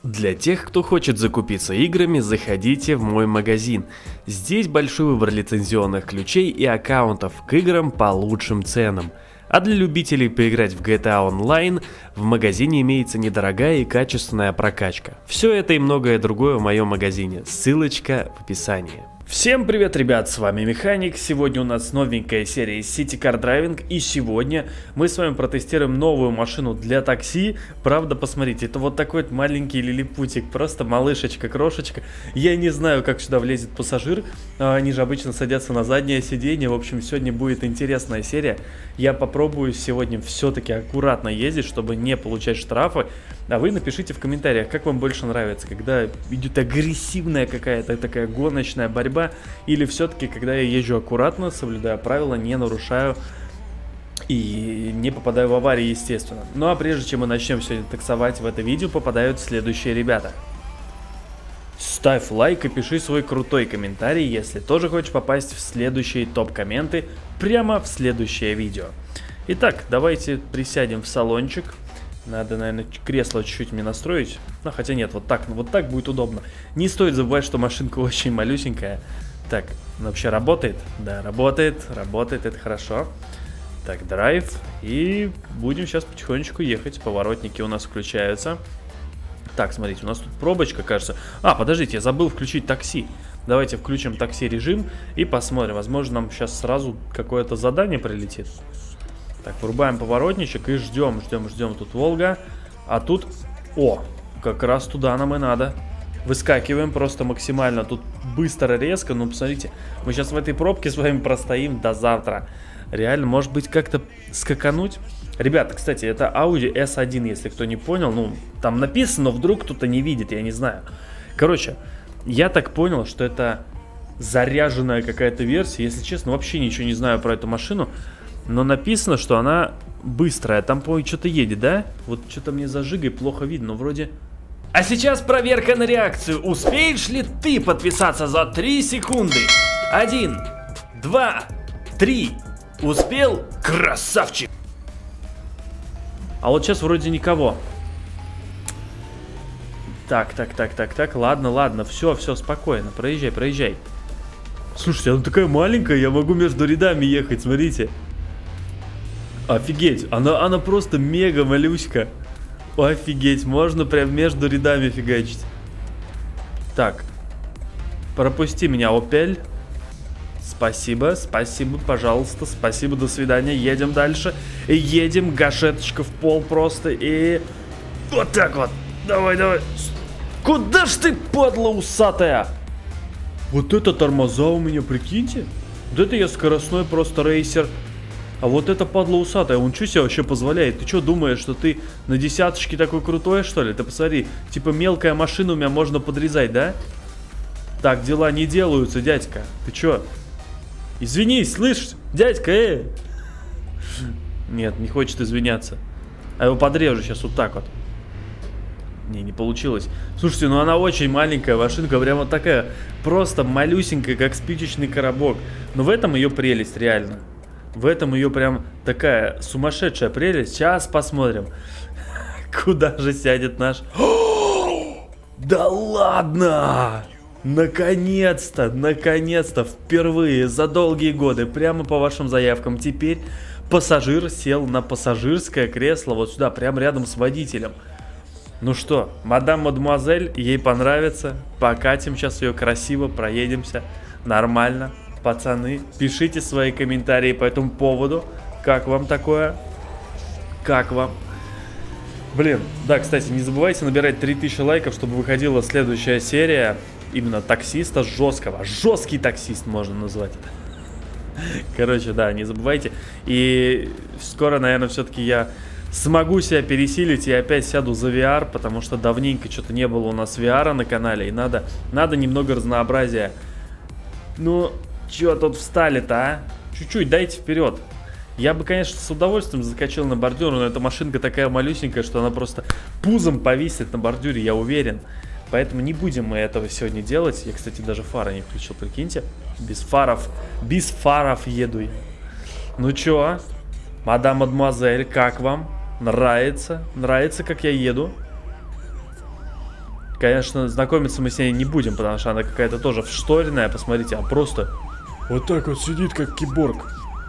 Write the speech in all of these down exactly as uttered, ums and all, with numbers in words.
Для тех, кто хочет закупиться играми, заходите в мой магазин. Здесь большой выбор лицензионных ключей и аккаунтов к играм по лучшим ценам. А для любителей поиграть в джи ти эй Online в магазине имеется недорогая и качественная прокачка. Все это и многое другое в моем магазине. Ссылочка в описании. Всем привет, ребят, с вами Механик. Сегодня у нас новенькая серия City Car Driving, и сегодня мы с вами протестируем новую машину для такси. Правда, посмотрите, это вот такой вот маленький лилипутик, просто малышечка, крошечка. Я не знаю, как сюда влезет пассажир, они же обычно садятся на заднее сиденье. В общем, сегодня будет интересная серия. Я попробую сегодня все-таки аккуратно ездить, чтобы не получать штрафы. А вы напишите в комментариях, как вам больше нравится, когда идет агрессивная какая-то такая гоночная борьба, или все-таки когда я езжу аккуратно, соблюдаю правила, не нарушаю и не попадаю в аварии, естественно. Ну а прежде чем мы начнем сегодня таксовать, в это видео попадают следующие ребята. Ставь лайк и пиши свой крутой комментарий, если тоже хочешь попасть в следующие топ-комменты прямо в следующее видео. Итак, давайте присядем в салончик. Надо, наверное, кресло чуть-чуть мне настроить. Ну, хотя нет, вот так, вот так будет удобно. Не стоит забывать, что машинка очень малюсенькая. Так, она вообще работает? Да, работает, работает, это хорошо. Так, драйв. И будем сейчас потихонечку ехать. Поворотники у нас включаются. Так, смотрите, у нас тут пробочка, кажется. А, подождите, я забыл включить такси. Давайте включим такси режим и посмотрим. Возможно, нам сейчас сразу какое-то задание прилетит. Так, врубаем поворотничек и ждем, ждем, ждем. Тут Волга, а тут... О, как раз туда нам и надо. Выскакиваем просто максимально. Тут быстро, резко. Ну, посмотрите, мы сейчас в этой пробке с вами простоим до завтра. Реально, может быть, как-то скакануть? Ребята, кстати, это Audi эс один, если кто не понял. Ну, там написано, но вдруг кто-то не видит, я не знаю. Короче, я так понял, что это заряженная какая-то версия. Если честно, вообще ничего не знаю про эту машину. Но написано, что она быстрая. Там, по-моему, что-то едет, да? Вот что-то мне зажигай, плохо видно, но вроде... А сейчас проверка на реакцию. Успеешь ли ты подписаться за три секунды? Один, два, три. Успел? Красавчик! А вот сейчас вроде никого. Так, так, так, так, так. Ладно, ладно. Все, все, спокойно. Проезжай, проезжай. Слушайте, она такая маленькая, я могу между рядами ехать, смотрите. Офигеть, она, она просто мега малюська. Офигеть, можно прям между рядами фигачить. Так, пропусти меня, Opel. Спасибо, спасибо, пожалуйста, спасибо, до свидания. Едем дальше. Едем, гашеточка в пол просто. И вот так вот. Давай, давай. Куда ж ты, падла усатая? Вот это тормоза у меня, прикиньте. Вот это я скоростной просто рейсер. А вот это падла усатая, он что себе вообще позволяет? Ты что думаешь, что ты на десяточке такой крутой, что ли? Ты посмотри, типа мелкая машина у меня можно подрезать, да? Так дела не делаются, дядька. Ты что? Извинись, слышишь? Дядька, э! Нет, не хочет извиняться. А его подрежу сейчас вот так вот. Не, не получилось. Слушайте, ну она очень маленькая машинка, прям вот такая, просто малюсенькая, как спичечный коробок. Но в этом ее прелесть, реально. В этом ее прям такая сумасшедшая прелесть. Сейчас посмотрим, куда же сядет наш... О, да ладно! Наконец-то, наконец-то, впервые за долгие годы, прямо по вашим заявкам, теперь пассажир сел на пассажирское кресло вот сюда, прямо рядом с водителем. Ну что, мадам, мадемуазель, ей понравится. Покатим сейчас ее красиво, проедемся. Нормально. Пацаны, пишите свои комментарии по этому поводу. Как вам такое? Как вам? Блин, да, кстати, не забывайте набирать три тысячи лайков, чтобы выходила следующая серия именно таксиста жесткого. Жесткий таксист можно назвать это. Короче, да, не забывайте. И скоро, наверное, все-таки я смогу себя пересилить и опять сяду за ви ар, потому что давненько что-то не было у нас ви ар на канале, и надо, надо немного разнообразия. Ну, чё тут встали-то, а? Чуть-чуть дайте вперед. Я бы, конечно, с удовольствием закачал на бордюр, но эта машинка такая малюсенькая, что она просто пузом повисит на бордюре, я уверен. Поэтому не будем мы этого сегодня делать. Я, кстати, даже фары не включил, прикиньте. Без фаров, без фаров еду я. Ну чё, мадам, мадемуазель, как вам? Нравится? Нравится, как я еду? Конечно, знакомиться мы с ней не будем, потому что она какая-то тоже вшторенная, посмотрите, а просто вот так вот сидит, как киборг.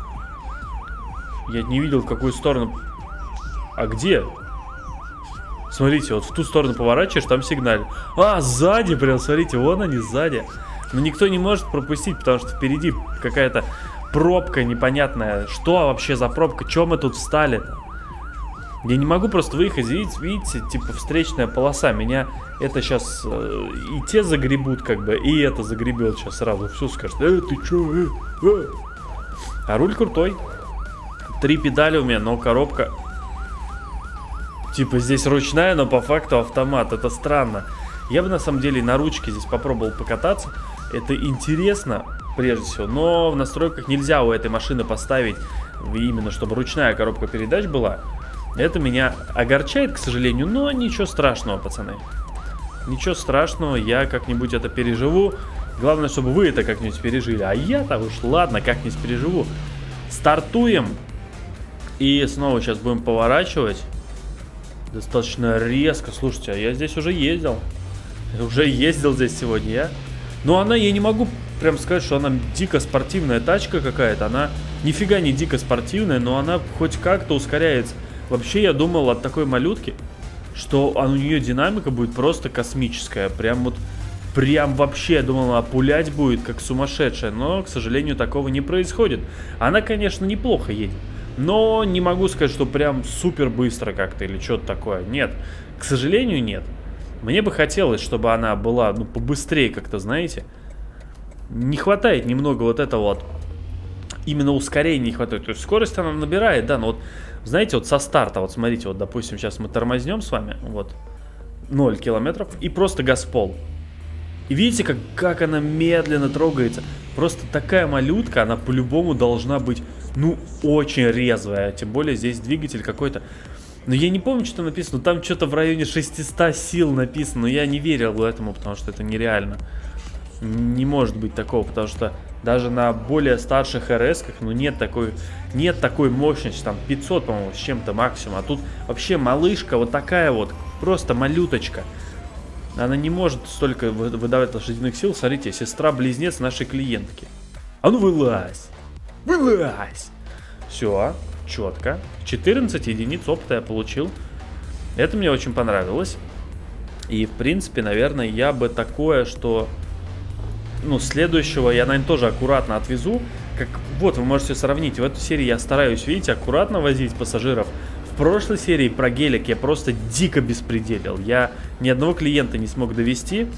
Я не видел, в какую сторону. А где? Смотрите, вот в ту сторону поворачиваешь, там сигналь. А, сзади прям, смотрите, вон они сзади. Но никто не может пропустить, потому что впереди какая-то пробка непонятная. Что вообще за пробка? Чем мы тут встали-то? Я не могу просто выехать, видите, видите, типа встречная полоса. Меня это сейчас э, и те загребут, как бы, и это загребет сейчас сразу. Все скажет, э, ты чё, э, э. А руль крутой. Три педали у меня, но коробка... Типа здесь ручная, но по факту автомат. Это странно. Я бы на самом деле на ручке здесь попробовал покататься. Это интересно, прежде всего. Но в настройках нельзя у этой машины поставить именно, чтобы ручная коробка передач была. Это меня огорчает, к сожалению, но ничего страшного, пацаны. Ничего страшного, я как-нибудь это переживу. Главное, чтобы вы это как-нибудь пережили. А я-то уж ладно, как-нибудь переживу. Стартуем. И снова сейчас будем поворачивать. Достаточно резко. Слушайте, а я здесь уже ездил. Уже ездил здесь сегодня я. Но она, я не могу прям сказать, что она дико спортивная тачка какая-то. Она нифига не дико спортивная, но она хоть как-то ускоряется. Вообще, я думал от такой малютки, что у нее динамика будет просто космическая. Прям вот, прям вообще, я думал, она пулять будет как сумасшедшая. Но, к сожалению, такого не происходит. Она, конечно, неплохо едет. Но не могу сказать, что прям супер быстро как-то или что-то такое. Нет, к сожалению, нет. Мне бы хотелось, чтобы она была, ну, побыстрее как-то, знаете. Не хватает немного вот этого вот. Именно ускорения не хватает. То есть скорость она набирает, да, но вот, знаете, вот со старта, вот смотрите, вот, допустим, сейчас мы тормознем с вами, вот, ноль километров, и просто газпол. И видите, как, как она медленно трогается. Просто такая малютка, она по-любому должна быть, ну, очень резвая. Тем более здесь двигатель какой-то. Но я не помню, что написано. Там что-то в районе шестисот сил написано. Но я не верил этому, потому что это нереально. Не может быть такого, потому что даже на более старших эр эсках, ну, нет такой, нет такой мощности. Там пятьсот, по-моему, с чем-то максимум. А тут вообще малышка вот такая вот, просто малюточка. Она не может столько выдавать лошадиных сил. Смотрите, сестра-близнец нашей клиентки. А ну вылазь! Вылазь! Все, четко. четырнадцать единиц опыта я получил. Это мне очень понравилось. И, в принципе, наверное, я бы такое, что... Ну, следующего я, наверное, тоже аккуратно отвезу. Как... Вот, вы можете сравнить. В эту серию я стараюсь, видите, аккуратно возить пассажиров. В прошлой серии про гелик я просто дико беспределил. Я ни одного клиента не смог довести.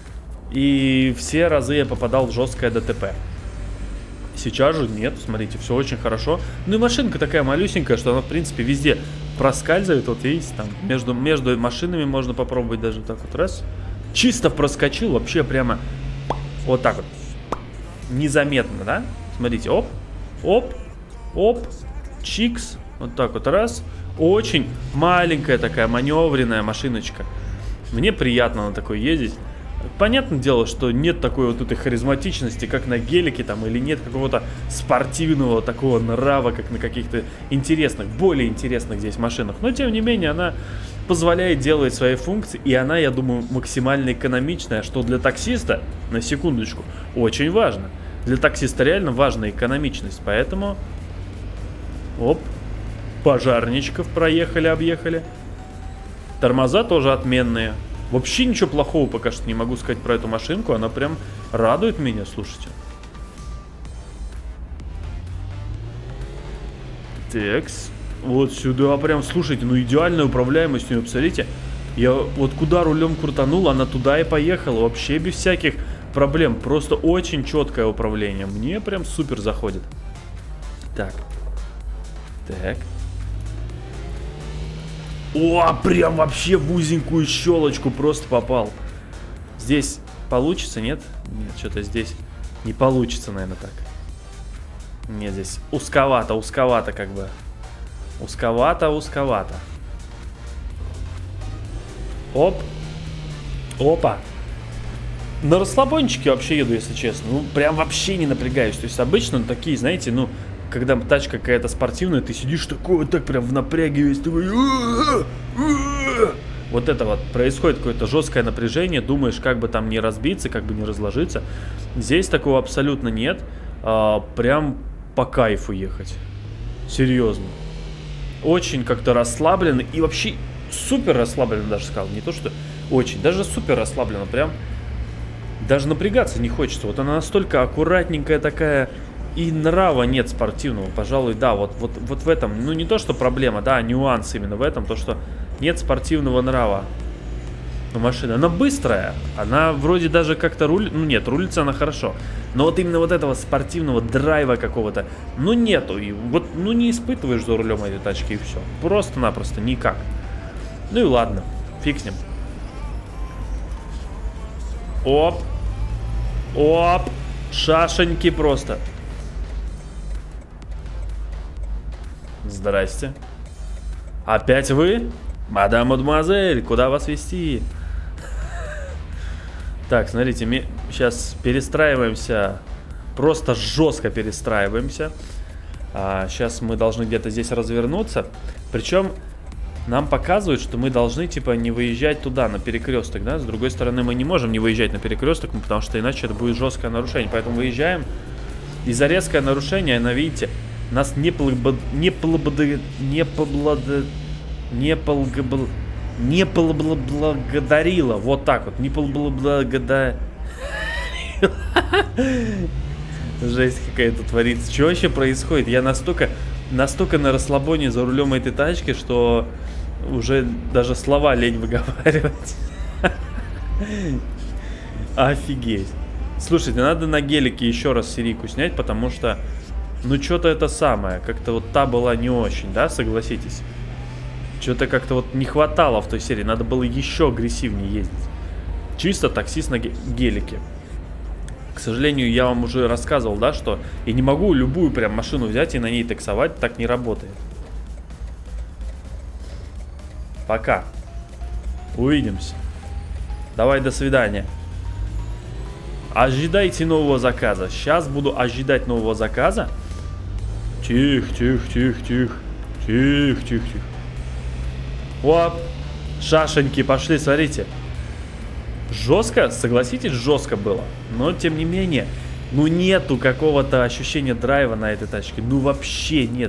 И все разы я попадал в жесткое ДТП. Сейчас же нет, смотрите, все очень хорошо. Ну и машинка такая малюсенькая, что она, в принципе, везде проскальзывает. Вот видите, там между, между машинами можно попробовать даже так вот раз. Чисто проскочил, вообще прямо вот так вот. Незаметно, да? Смотрите, оп, оп, оп, чикс. Вот так вот раз. Очень маленькая такая маневренная машиночка. Мне приятно на такой ездить. Понятное дело, что нет такой вот этой харизматичности, как на гелике там, или нет какого-то спортивного такого нрава, как на каких-то интересных, более интересных здесь машинах. Но, тем не менее, она позволяет делать свои функции, и она, я думаю, максимально экономичная, что для таксиста, на секундочку, очень важно. Для таксиста реально важна экономичность, поэтому... Оп. Пожарничков проехали, объехали. Тормоза тоже отменные. Вообще ничего плохого пока что не могу сказать про эту машинку. Она прям радует меня, слушайте. Текс. Вот сюда прям, слушайте, ну идеальная управляемость у нее, посмотрите. Я вот куда рулем крутанул, она туда и поехала. Вообще без всяких проблем. Просто очень четкое управление. Мне прям супер заходит. Так. Так. О, прям вообще в узенькую щелочку просто попал. Здесь получится, нет? Нет, что-то здесь не получится, наверное, так. Нет, здесь узковато, узковато как бы. Узковато, узковато. Оп. Опа. На расслабончике вообще еду, если честно. Ну, прям вообще не напрягаюсь. То есть обычно такие, знаете, ну... Когда тачка какая-то спортивная, ты сидишь такой вот так прям в напряге весь, такой... вот это вот происходит какое-то жесткое напряжение, думаешь, как бы там не разбиться, как бы не разложиться. Здесь такого абсолютно нет. А, прям по кайфу ехать. Серьезно. Очень как-то расслабленно и вообще супер расслабленно, даже сказал. Не то, что очень, даже супер расслабленно. Прям даже напрягаться не хочется. Вот она настолько аккуратненькая такая. И нрава нет спортивного, пожалуй, да, вот, вот, вот в этом, ну не то, что проблема, да, нюанс именно в этом, то, что нет спортивного нрава у машины. Она быстрая, она вроде даже как-то рулит, ну нет, рулится она хорошо, но вот именно вот этого спортивного драйва какого-то, ну нету, и вот, ну не испытываешь за рулем этой тачки и все, просто-напросто никак. Ну и ладно, фиг с ним. Оп, оп, шашеньки просто. Здрасте. Опять вы? Мадам, мадемуазель, куда вас везти? Так, смотрите, мы сейчас перестраиваемся. Просто жестко перестраиваемся. а, Сейчас мы должны где-то здесь развернуться. Причем нам показывают, что мы должны типа не выезжать туда, на перекресток, да? С другой стороны, мы не можем не выезжать на перекресток, потому что иначе это будет жесткое нарушение. Поэтому выезжаем. И за резкое нарушение, она, видите, нас не полбод... не полбод... не поблад... не полгбл... не полблагодарила. Вот так вот. Не полблагодарила. Жесть какая-то творится. Что вообще происходит? Я настолько, настолько на расслабоне за рулем этой тачки, что уже даже слова лень выговаривать. Офигеть. Слушайте, надо на гелике еще раз серийку снять, потому что ну, что-то это самое. Как-то вот та была не очень, да, согласитесь? Что-то как-то вот не хватало в той серии. Надо было еще агрессивнее ездить. Чисто таксист на гелике. К сожалению, я вам уже рассказывал, да, что я не могу любую прям машину взять и на ней таксовать. Так не работает. Пока. Увидимся. Давай, до свидания. Ожидайте нового заказа. Сейчас буду ожидать нового заказа. Тихо, тихо, тихо, тихо. Тихо, тихо, тихо. Оп. Шашеньки пошли, смотрите. Жестко, согласитесь, жестко было. Но, тем не менее, ну нету какого-то ощущения драйва на этой тачке. Ну вообще нет.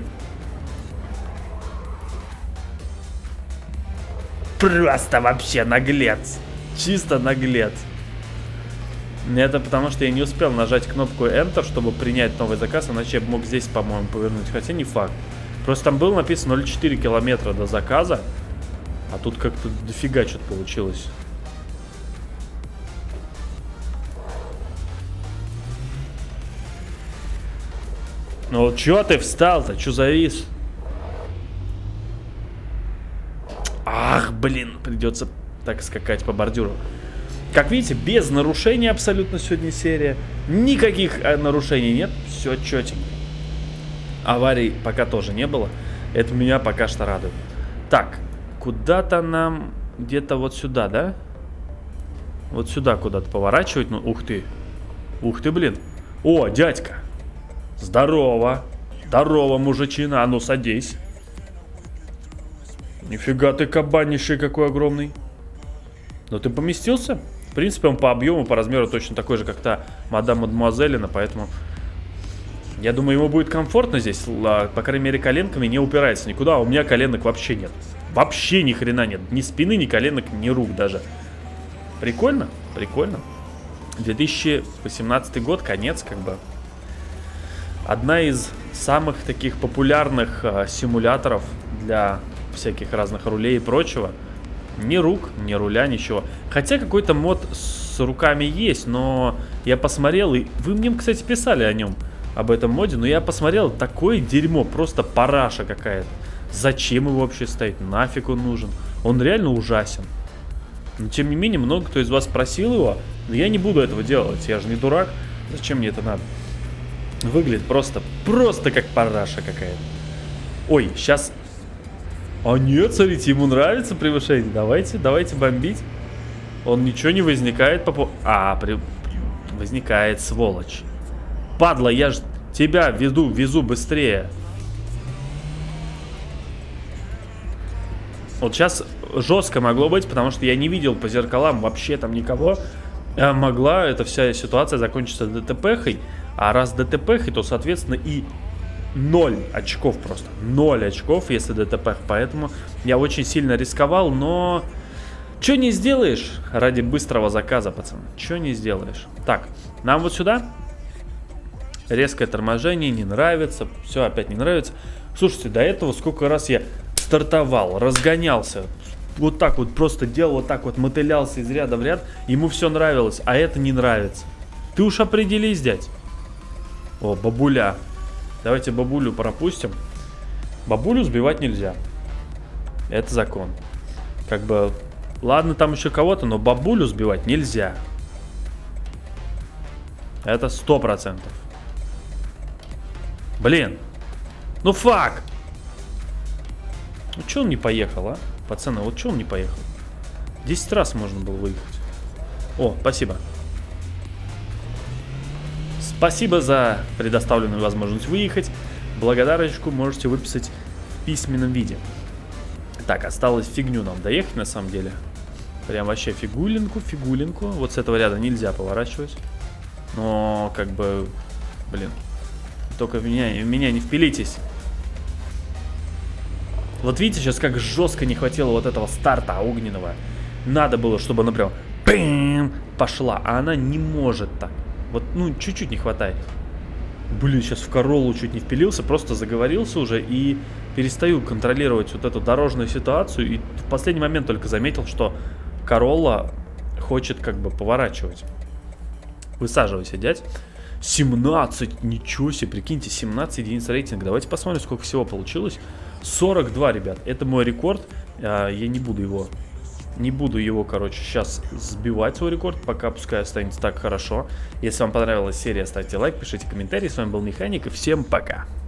Просто вообще наглец. Чисто наглец. Это потому, что я не успел нажать кнопку Enter, чтобы принять новый заказ, иначе я бы мог здесь, по-моему, повернуть. Хотя не факт. Просто там было написано ноль целых четыре километра до заказа. А тут как-то дофига что-то получилось. Ну чё ты встал-то? Чё завис? Ах, блин, придется так скакать по бордюру. Как видите, без нарушений абсолютно сегодня серия. Никаких нарушений нет. Все четенько. Аварий пока тоже не было. Это меня пока что радует. Так, куда-то нам где-то вот сюда, да? Вот сюда куда-то поворачивать. Ну, ух ты. Ух ты, блин. О, дядька. Здорово. Здорово, мужичина. А ну, садись. Нифига ты кабанищий какой огромный. Ну, ты поместился? В принципе, он по объему, по размеру точно такой же, как та мадам Мадемуазелина, поэтому я думаю, ему будет комфортно здесь. По крайней мере, коленками не упирается никуда. А у меня коленок вообще нет. Вообще ни хрена нет. Ни спины, ни коленок, ни рук даже. Прикольно? Прикольно. две тысячи восемнадцатый год, конец, как бы. Одна из самых таких популярных э, симуляторов для всяких разных рулей и прочего. Ни рук, ни руля, ничего. Хотя какой-то мод с руками есть, но я посмотрел, и вы мне, кстати, писали о нем, об этом моде, но я посмотрел, такое дерьмо, просто параша какая-то. Зачем его вообще ставить? Нафиг он нужен? Он реально ужасен. Но тем не менее, много кто из вас просил его, но я не буду этого делать, я же не дурак. Зачем мне это надо? Выглядит просто, просто как параша какая-то. Ой, сейчас... А нет, смотрите, ему нравится превышение. Давайте, давайте бомбить. Он ничего не возникает по поводу... А, при... возникает, сволочь. Падла, я ж тебя веду, везу быстрее. Вот сейчас жестко могло быть, потому что я не видел по зеркалам вообще там никого. А могла эта вся ситуация закончиться ДТПхой. А раз ДТПхой, то, соответственно, и ноль очков просто. Ноль очков, если ДТП. Поэтому я очень сильно рисковал, но... Че не сделаешь ради быстрого заказа, пацаны? Че не сделаешь? Так, нам вот сюда. Резкое торможение, не нравится. Все, опять не нравится. Слушайте, до этого сколько раз я стартовал, разгонялся. Вот так вот просто делал, вот так вот мотылялся из ряда в ряд. Ему все нравилось, а это не нравится. Ты уж определись, дядь. О, бабуля. Давайте бабулю пропустим. Бабулю сбивать нельзя. Это закон. Как бы... Ладно, там еще кого-то, но бабулю сбивать нельзя. Это сто процентов. Блин. Ну фак. Ну че он не поехал, а? Пацаны, вот че он не поехал? десять раз можно было выехать. О, спасибо. Спасибо за предоставленную возможность выехать. Благодарочку можете выписать в письменном виде. Так, осталось фигню нам доехать на самом деле. Прям вообще фигулинку, фигулинку. Вот с этого ряда нельзя поворачивать. Но как бы, блин, только в меня, в меня не впилитесь. Вот видите, сейчас как жестко не хватило вот этого старта огненного. Надо было, чтобы она прям пим, пошла, а она не может так. Вот, ну, чуть-чуть не хватает. Блин, сейчас в Короллу чуть не впилился, просто заговорился уже и перестаю контролировать вот эту дорожную ситуацию. И в последний момент только заметил, что Королла хочет как бы поворачивать. Высаживайся, дядь. семнадцать, ничего себе, прикиньте, семнадцать единиц рейтинга. Давайте посмотрим, сколько всего получилось. сорок два, ребят, это мой рекорд. Я не буду его, не буду его, короче, сейчас сбивать свой рекорд, пока пускай останется так хорошо. Если вам понравилась серия, ставьте лайк, пишите комментарии. С вами был Механик, и всем пока.